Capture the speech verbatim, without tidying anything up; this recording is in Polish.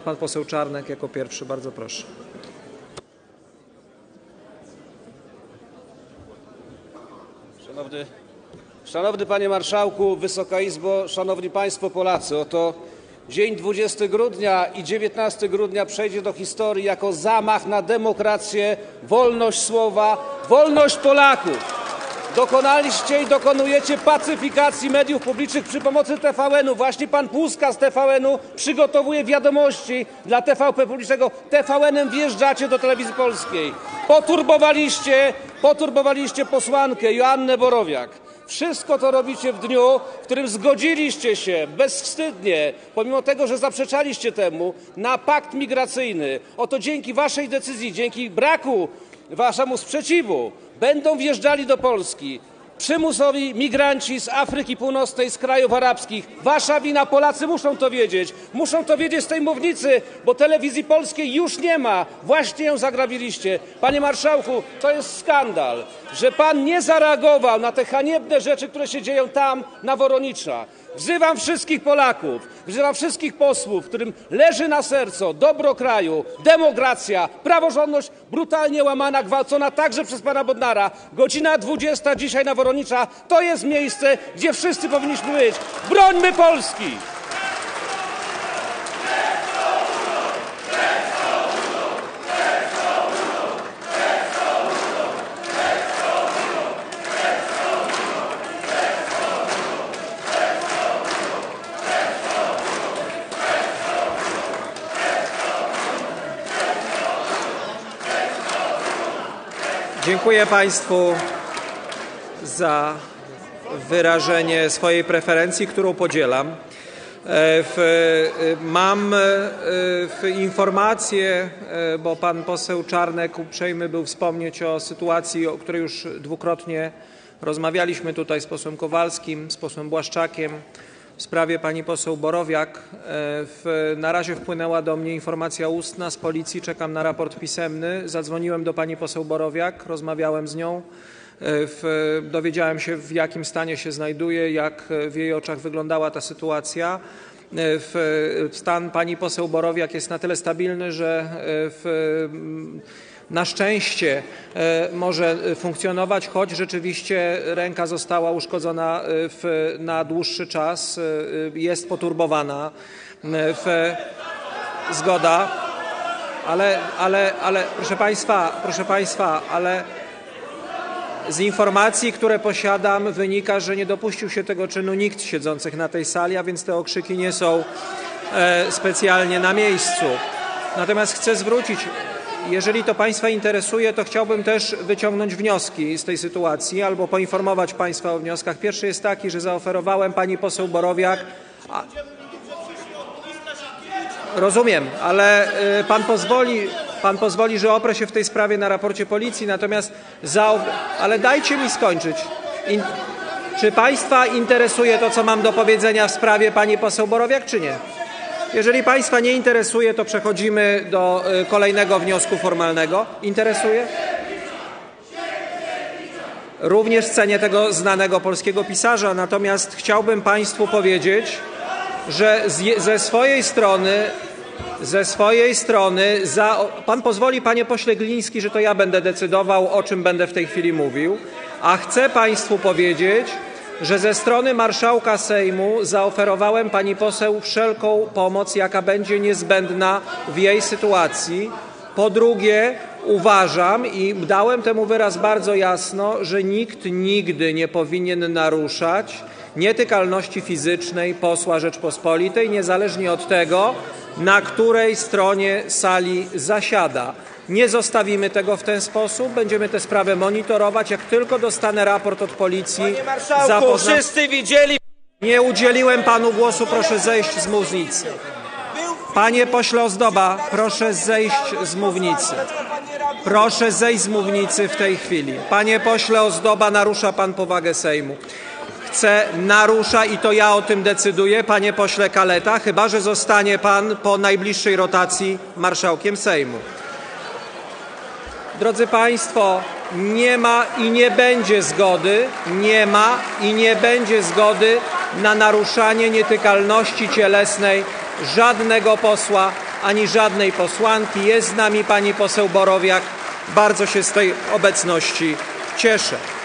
Pan poseł Czarnek jako pierwszy. Bardzo proszę. Szanowny, Szanowny Panie Marszałku, Wysoka Izbo, Szanowni Państwo Polacy, oto dzień dwudziestego grudnia i dziewiętnastego grudnia przejdzie do historii jako zamach na demokrację, wolność słowa, wolność Polaków. Dokonaliście i dokonujecie pacyfikacji mediów publicznych przy pomocy T V N u. Właśnie pan Puska z T V N u przygotowuje wiadomości dla T V P Publicznego. T V N em wjeżdżacie do Telewizji Polskiej. Poturbowaliście, poturbowaliście posłankę Joannę Borowiak. Wszystko to robicie w dniu, w którym zgodziliście się bezwstydnie, pomimo tego, że zaprzeczaliście temu, na pakt migracyjny. Oto dzięki waszej decyzji, dzięki braku waszemu sprzeciwu będą wjeżdżali do Polski przymusowi migranci z Afryki Północnej, z krajów arabskich. Wasza wina, Polacy muszą to wiedzieć. Muszą to wiedzieć z tej mównicy, bo Telewizji Polskiej już nie ma. Właśnie ją zagrabiliście. Panie Marszałku, to jest skandal, że pan nie zareagował na te haniebne rzeczy, które się dzieją tam, na Woronicza. Wzywam wszystkich Polaków, wzywam wszystkich posłów, którym leży na sercu dobro kraju, demokracja, praworządność brutalnie łamana, gwałcona także przez pana Bodnara. Godzina dwudziesta dzisiaj na Woronicza to jest miejsce, gdzie wszyscy powinniśmy być. Brońmy Polski! Dziękuję Państwu za wyrażenie swojej preferencji, którą podzielam. Mam informację, bo pan poseł Czarnek uprzejmy był wspomnieć o sytuacji, o której już dwukrotnie rozmawialiśmy tutaj z posłem Kowalskim, z posłem Błaszczakiem, w sprawie pani poseł Borowiak. Na razie wpłynęła do mnie informacja ustna z policji, czekam na raport pisemny. Zadzwoniłem do pani poseł Borowiak, rozmawiałem z nią. Dowiedziałem się, w jakim stanie się znajduje, jak w jej oczach wyglądała ta sytuacja. Stan pani poseł Borowiak jest na tyle stabilny, że w na szczęście może funkcjonować, choć rzeczywiście ręka została uszkodzona w, na dłuższy czas, jest poturbowana. W, zgoda, ale, ale, ale proszę Państwa, proszę Państwa, ale z informacji, które posiadam, wynika, że nie dopuścił się tego czynu nikt z siedzących na tej sali, a więc te okrzyki nie są specjalnie na miejscu. Natomiast chcę zwrócić, jeżeli to Państwa interesuje, to chciałbym też wyciągnąć wnioski z tej sytuacji albo poinformować Państwa o wnioskach. Pierwszy jest taki, że zaoferowałem pani poseł Borowiak. A... Rozumiem, ale pan pozwoli, pan pozwoli, że oprę się w tej sprawie na raporcie policji, natomiast za... Ale dajcie mi skończyć. In... Czy Państwa interesuje to, co mam do powiedzenia w sprawie pani poseł Borowiak, czy nie? Jeżeli Państwa nie interesuje, to przechodzimy do kolejnego wniosku formalnego. Interesuje? Również cenię tego znanego polskiego pisarza, natomiast chciałbym Państwu powiedzieć, że ze swojej strony, ze swojej strony, za, pan pozwoli, panie pośle Gliński, że to ja będę decydował, o czym będę w tej chwili mówił, a chcę Państwu powiedzieć, że ze strony marszałka Sejmu zaoferowałem pani poseł wszelką pomoc, jaka będzie niezbędna w jej sytuacji. Po drugie, uważam i dałem temu wyraz bardzo jasno, że nikt nigdy nie powinien naruszać nietykalności fizycznej posła Rzeczpospolitej, niezależnie od tego, na której stronie sali zasiada. Nie zostawimy tego w ten sposób, będziemy tę sprawę monitorować. Jak tylko dostanę raport od policji... Panie marszałku, zapoznam... wszyscy widzieli... Nie udzieliłem panu głosu, proszę zejść z mównicy. Panie pośle Ozdoba, proszę zejść z mównicy. Proszę zejść z mównicy w tej chwili. Panie pośle Ozdoba, narusza pan powagę Sejmu. Chce, narusza i to ja o tym decyduję, panie pośle Kaleta, chyba że zostanie pan po najbliższej rotacji marszałkiem Sejmu. Drodzy Państwo, nie ma i nie będzie zgody, nie ma i nie będzie zgody na naruszanie nietykalności cielesnej żadnego posła ani żadnej posłanki. Jest z nami pani poseł Borowiak. Bardzo się z tej obecności cieszę.